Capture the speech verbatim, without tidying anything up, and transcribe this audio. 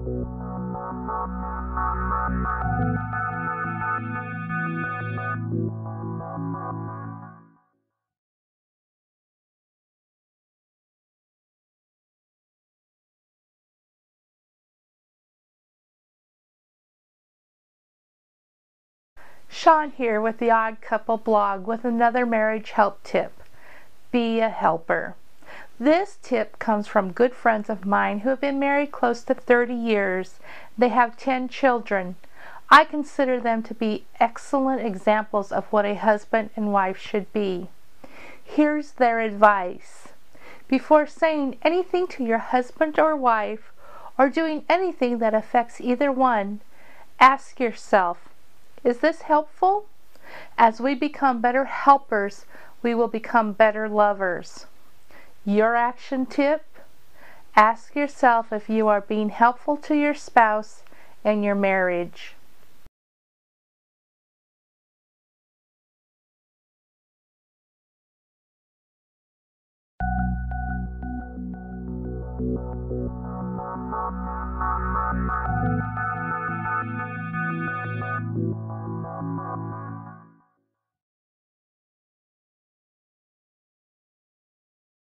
Sean here with the Odd Couple blog with another marriage help tip. Be a helper. This tip comes from good friends of mine who have been married close to thirty years. They have ten children. I consider them to be excellent examples of what a husband and wife should be. Here's their advice. Before saying anything to your husband or wife, or doing anything that affects either one, ask yourself, is this helpful? As we become better helpers, we will become better lovers. Your action tip? Ask yourself if you are being helpful to your spouse and your marriage.